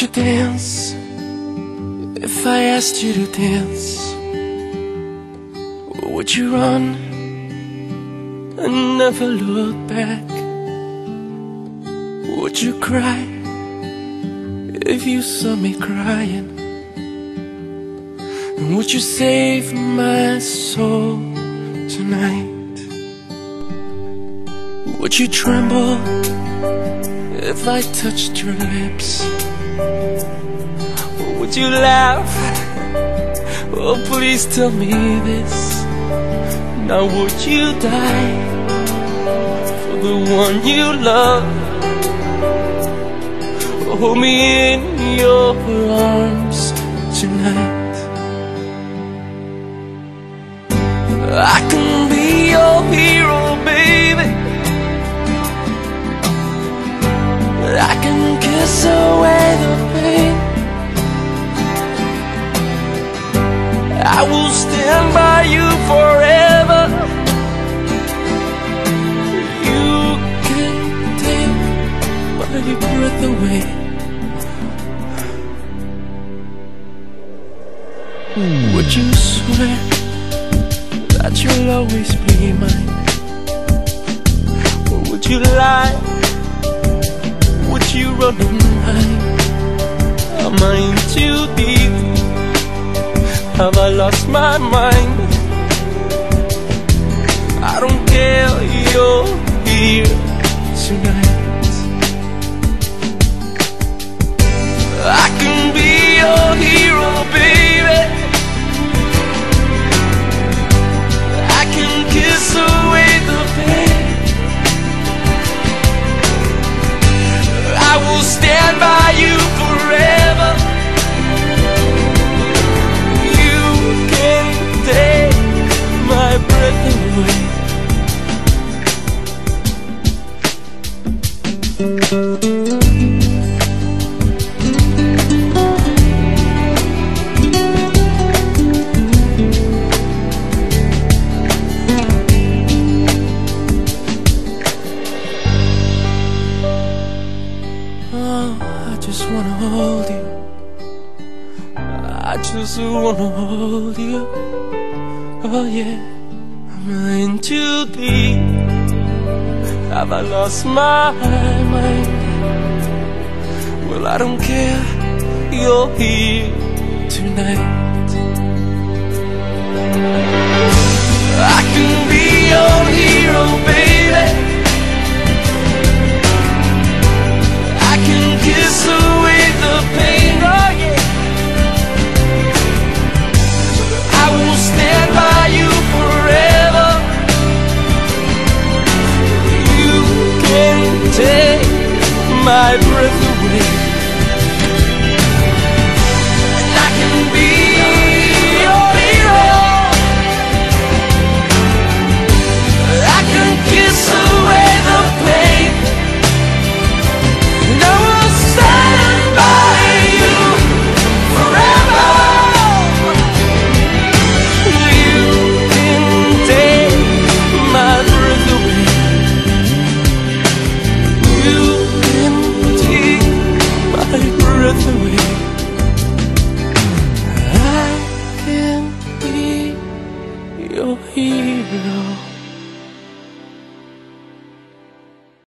you dance if I asked you to dance? Or would you run and never look back? Would you cry if you saw me crying? And would you save my soul tonight? Would you tremble if I touched your lips? Or would you laugh? Oh, please tell me this. Now would you die for the one you love? Hold me in your arms tonight. I can be your hero, baby. I can kiss away the pain. I will stand by you forever. You can take my breath away. Would you swear that you'll always be mine? Or would you lie? Would you run and hide? Am I in too deep? Have I lost my mind? I don't care, you're here tonight. I can be your hero, baby. I can kiss away the pain. I will stand by you forever. You can take my breath away. Oh, I just wanna hold you. I just wanna hold you. Oh yeah, I'm in too deep. Have I lost my mind? Well, I don't care, you're here tonight. I can be your hero, baby. I can kiss away the pain, oh yeah. I will stand by you forever. You can take my breath away. And I can be your hero. I can kiss away the pain. And I will stand by you forever. You can take my breath away. You can take my breath away. I can be your hero.